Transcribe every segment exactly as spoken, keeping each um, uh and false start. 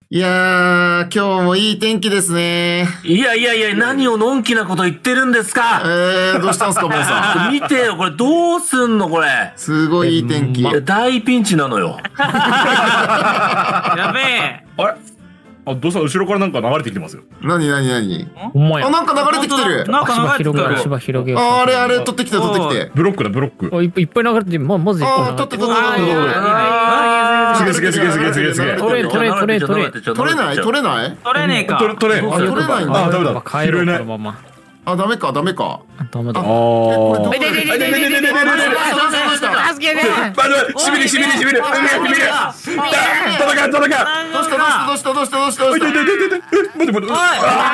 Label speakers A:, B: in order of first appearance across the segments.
A: いやー、今日もいい天気ですね。
B: いやいやいや、何をのんきなこと言ってるんですか。
A: えー、どうしたんすか、皆さん。
B: 見てよ、これどうすんのこれ。
A: すごいいい天気。
B: いや、大ピンチなのよ。
C: やべえ。
D: あれあ、どうした後ろからなんか流れてきてますよ。
A: なになになに
E: ほんまや。
A: あ、なんか流れてきてる。
C: なんか
E: 芝
C: 流れてきてる。
E: 広げよう、芝広げよう。
A: あ、あれあれ、取ってきて、取ってきて。
D: ブロックだ、ブロック。
E: あ、いっぱいいっぱい流れてる。ま、まず一
A: あー、
E: 個流れてる。
A: 取って取って取って取って。
D: すげえすげえすげえすげえすげえすげえ。
E: 取れ取れ取れ取れ。
A: 取れない取れない
C: 取れねえか。
D: 取れ、取れ。
A: あ、取れないんだ。
D: あ、ダメだ。
E: 帰ろう、このまま。
A: あ、ダメか、ダメか。
E: ダメだ。
D: あー。
A: これ
E: え、ででででででででで
A: どうした
E: 助けて。
D: 待って、しびれしびれしびれ。しびれしびれ。届かん届かん。
A: どうしたどうしたどうしたどうしたどうしたどうした
D: 待って待って待って。
C: おい。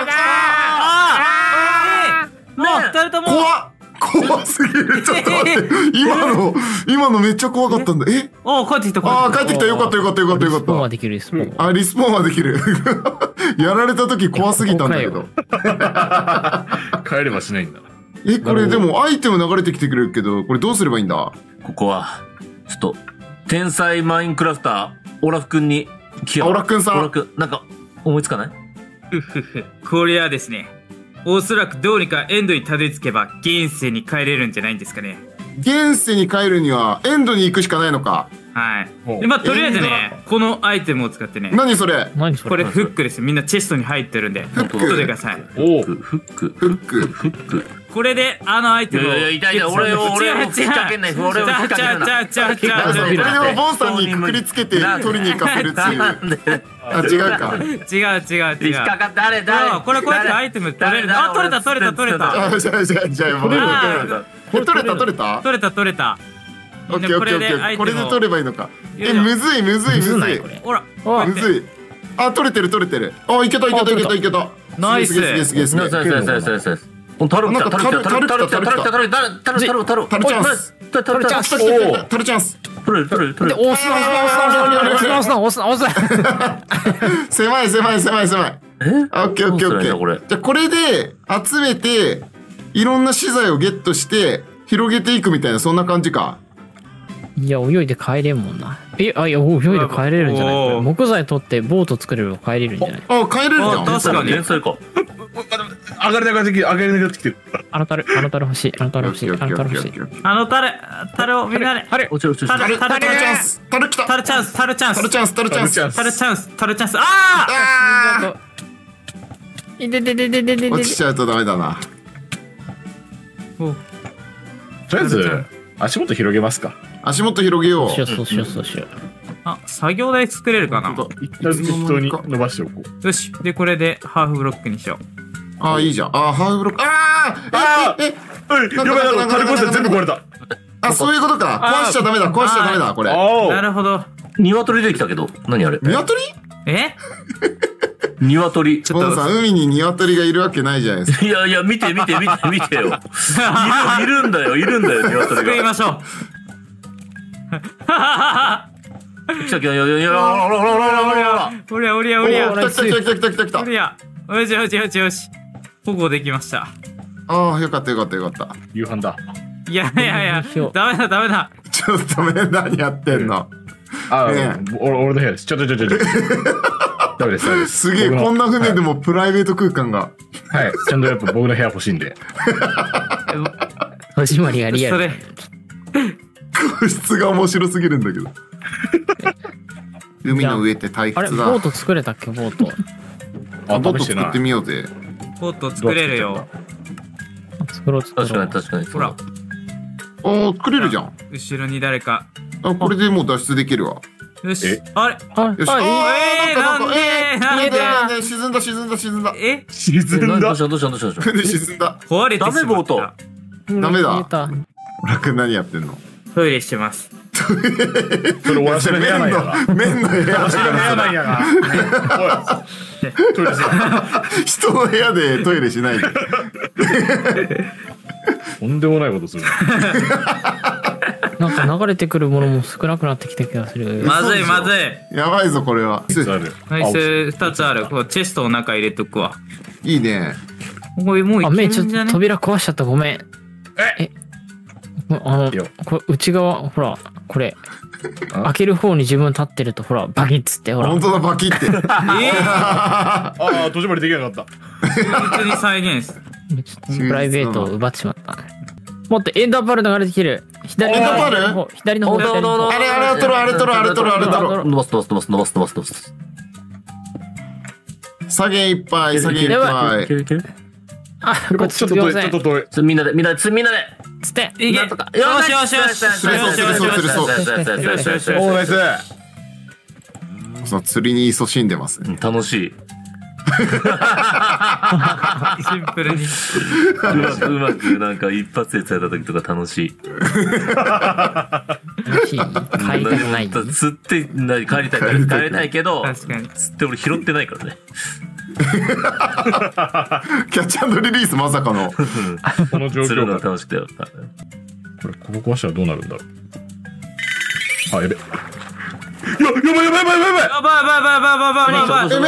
C: ああ。もう二人とも。
A: 怖っ怖すぎる。ちょっと待って。今の、今のめっちゃ怖かったんだ。え
C: お、帰ってきた。
A: あー、帰ってきた。よかったよかったよかったよか
E: リスポーンは
A: っ
E: できる、リスポーン。
A: た。あ、リスポーンはできる。やられた時怖すぎたんだけど。
D: 帰ればしないんだ。
A: え、これでもアイテム流れてきてくれるけど、これどうすればいいんだ？
B: ここは、ちょっと、天才マインクラフター、オラフ君に聞けば。
A: あオラフ君さん
B: オラフ君、なんか、思いつかない？
C: ふふふ。これはですね、おそらくどうにかエンドにたどり着けば現世に帰れるんじゃないんですかね。
A: 現世に帰るにはエンドに行くしかないのか。
C: はい
D: ほう。
C: でまあとりあえずね、このアイテムを使ってね、
A: 何それ？
E: 何それ。
C: これフックです。みんなチェストに入ってるんで、
A: ック
C: 取ってください。
D: おお。
B: フック、
A: フック。
B: フック。
C: これであのアイテムを。
B: いやいや痛い痛い俺を俺を引っ掛けんなよ俺を引っ掛けるな
C: ちゃうちゃうちゃうちゃうちゃう
A: あ、そう、これで
C: ちゃう
A: もボンさんにくくりつけて取りに行かせるっていう。
B: なんで
A: あ、違うか。
C: 違う違う違う。
B: 引っかかって誰誰
C: そうこれこうやってアイテム取れる。あ、取れた取れた取れた。
A: あ、じゃあじゃあじゃあもう。
C: あ
A: これ取れた取れた？
C: 取れた取れた。
A: オッケーオッケーオッケー。これで取ればいいのか。え、むずいむずいむずい。
C: ほら。
A: むずい。あ、取れてる取れてる。あ、いけたいけたいけたいけた。
C: ナイス
A: すげえすげえすげえすげえ。
B: そうそうそうそうそうそう。タル来たタル来たタル来たタル来たタル来たタル来たタルタルタル
A: タルチャンス。
B: タルタルチャンス。
A: おお、タルチャンス。
B: 取れる取れる取れる。
E: 押すな、押すな、押すな、押すな、押すな、押すな。
A: 狭い狭い狭い狭い。
B: え？
A: オッケーオッケーオッケ
B: これ。
A: ー。じゃあこれで集めていろんな資材をゲットして広げていくみたいなそんな感じか。
E: いや、泳いで帰れんもんな。え、あ、いや、泳いで帰れるんじゃないこれ。
C: おー
E: 木材取ってボート作れれば帰れるんじゃない
A: あ、帰れるじゃん。
C: あ確かに
B: 天才か。
D: 上がれなくなってきて、上がれなくなってきてる。
E: あのタル、あのタル欲しい、あのタル欲しい、あのタル欲しい。
C: あのタルタルをみんなで。
E: あれ
B: 落ちる落ちる落ちる。
C: タルタル
A: タルチャンス。タル来た。
C: タルチャンスタルチャンス
A: タルチャンスタルチャンス。
C: タルチャンスタルチャンス。あ
A: あ
E: いでででででで
A: ー落ちちゃうとダメだな。
C: あ。お
D: とりあえず、足元広げますか。
A: 足元広げよう。
E: しよう、そうしよう、そうしよう。
C: あ、作業台作れるかな。
D: 一旦適当に伸ばしておこう。
C: よし。でこれでハーフブロックにしよう。
A: あー、いいじゃん。あー、ハーフブロック。あ
D: あ
A: ーえ、え、
D: はい、やばいやばい、タレコした全部壊れた。
A: あ、そういうことか。壊しちゃダメだ。壊しちゃダメだ。これ。
D: お
C: なるほど。
B: 鶏出てきたけど何あれ？
A: 鶏？
C: え？
B: 鶏。
C: ちょっと
A: ボンさん、海に鶏がいるわけないじゃないですか。
B: いやいや見て見て見て見てよ。いるいるんだよいるんだよ鶏が。
C: 作りましょう。
B: 来た来たいやいやいやほらほらほらほらほら。
C: おりゃおりゃお
A: お
C: りゃ
A: ー、来た来た来た来た来た来た
C: お。りゃ。よしよしよしよし。保護できました。
A: ああ、よかったよかったよかった。
D: 夕飯だ。
C: いやいやいや、ダメだダメだ。
A: ちょっとめ何やってんの。
D: あ、
A: ね
D: 俺俺の部屋です。ちょちょちょちょちょ。ダメですダメです。
A: すげえ、
D: 僕の
A: こんな船でもプライベート空間が。
D: はい、ちゃんとやっぱ僕の部屋欲しいんで。
E: 始まりがリアル。
C: それ。
A: 個室が面白すぎるんだけど。海の上って退
E: あれ、
A: 屈だ。
E: ボート作れたっけ、ボート。
D: あ、
A: ボート
D: 試してない
A: 作って。みようぜ。
C: ボート作れるよ。
E: 作ろう、作ろう。
B: 確かに確かに。
C: ほら。
A: ああ、作れるじゃん。
C: 後ろに誰か。
A: あ、これでもう脱出できるわ。
C: よし
D: え。
C: あれ
E: あ、
A: よし。
E: あ、
A: あ
C: えー
A: ーなんか
C: なんで
A: えー
C: なんで
A: なんでなんで沈んだ沈んだ沈んだ。
C: え
D: 沈んだ
B: どうし。たどうしたどうしたどうした。
A: 船沈んだ。
C: 壊れてしまった。
B: ダメボート
A: ダメだ
E: 消えた。
A: オラ君何やってんの？
C: トイレしてます。
D: それわしの部屋なんやな。
A: 麺の部屋
D: わしの部屋なんやな。おい。トイレする。
A: 人の部屋でトイレしないで。
D: とんでもないことするな。
E: なんか流れてくるものも少なくなってきた気がする。
C: まずいまずい。
A: やばいぞこれは。
D: ある。
C: ナイスふたつある。こうチェストの中入れとくわ。
A: いいね。
C: これもう
E: あ、
C: い
E: めちょっと
C: けんじゃね？
E: 扉壊しちゃった。ごめん。えあの
D: いいよ、
E: これ内側、ほら、これ、開ける方に自分立ってると、ほら、バキッつって、ほら。
A: 本当だ、バキって。
C: えー、
D: ああ、戸締まりできなかった。
C: 普通に再現です。
E: プライベートを奪ってしまった。もっとエンダーパール流れてきる。左
A: エンダーパール
E: の方、左の方、
B: おどお
E: 左の方。
B: どおど
A: あれあれ取ろうあれ取ろうあれ取ろうあれ取ろう
B: 伸ばす伸ばす伸ばす伸ばす伸ばす伸ばす。
A: 下げいっぱい、下げいっ
E: や
A: ぱい。
B: いけるいける。
E: あ、これ
D: ちょっと遠い、ちょっと遠い。
B: ちょみんなでみんなでみんなで。
E: つって。
C: いけよしよしよし。
A: 釣れそう釣れそう釣れそう
D: おー、ナイス。
A: その釣りに勤しんでますね。
B: 楽しい。
C: シンプルに。
B: うまくうまくなんか一発で釣れた時とか楽しい。
E: 買いたくない。
B: 釣ってな帰りたい帰りたい帰りたいけど、
C: 確かに。
B: 釣って俺拾ってないからね。
A: キャッチアンドリリースまさかの。
D: この状
B: 釣るの
D: 況か。
B: が楽しくてよ。
D: これ、ここ壊したらどうなるんだろう。あ、やべ。や、やばいやばいやばいやばいやばい。
C: やばいやばいやばいやばいやばい。
A: えめめめめ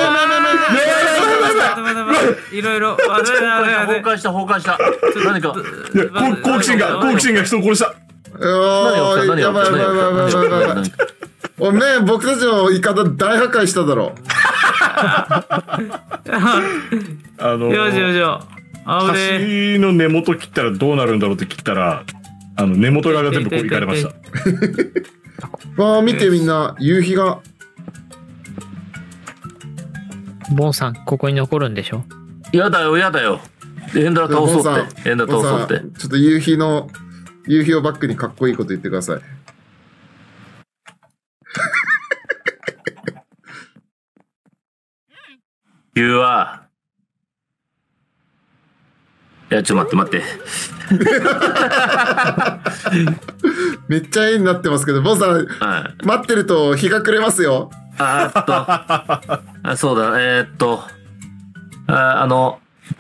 A: め。
C: いろいろ。
B: 崩壊した崩壊した。何か。
D: いや、こ好奇心が、好奇心が人を殺した。
A: おーい、やばいやばいやばいやばいやばいやばい。おめえ、僕たちのイカダ大破壊しただろ。
D: あの
C: よしよしよ。あれ。
D: 橋の根元切ったらどうなるんだろうって切ったら、あの、根元側が全部こういかれました。
A: わあ、見てみんな、夕日が。
E: ボンさん、ここに残るんでしょ？
B: やだよやだよ。エンダー倒そうって。エンダー倒そうって。
A: ちょっと夕日の、夕日をバックにかっこいいこと言ってください。
B: 言うわ。いや、ちょっと待って待って。
A: めっちゃ絵になってますけど、ボンさん、
B: はい。
A: 待ってると日が暮れますよ。
B: あーっと。あ、そうだ、えー、っと。あ、あの。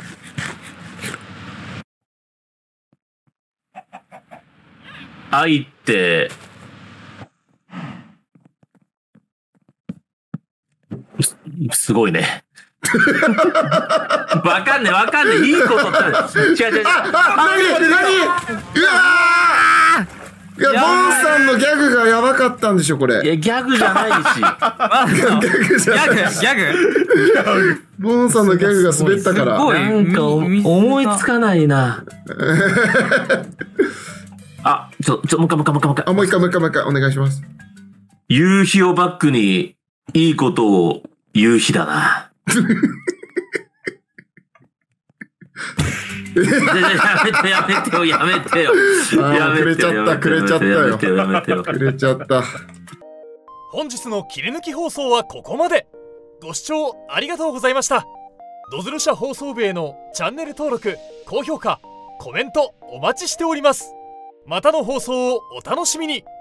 B: 愛って。す、すごいね。わかんねえわかんねえいいことって。違う違う違う。
A: あ、なになにうわーいや、ボンさんのギャグがやばかったんでしょ、これ。
B: いや、ギャグじゃないし。
A: ギャグじゃない。
C: ギャグギャグ
A: ボンさんのギャグが滑ったから。
C: すごい
B: なんかお
C: み
B: 思いつかないな。あ、ちょ、ちょ、もう一回もう一回もう一回もう一
A: あ、
B: 回。
A: もう一回もう一回もう一回お願いします。
B: 夕日をバックに、いいことを言う日だな。やめてやめてよやめてよ。
A: あー
B: やめてよ
A: くれちゃったくれちゃったよ
B: やめてよやめてよ。
A: くれちゃった。
F: 本日の切り抜き放送はここまで。ご視聴ありがとうございました。ドズル社放送部へのチャンネル登録、高評価、コメントお待ちしております。またの放送をお楽しみに。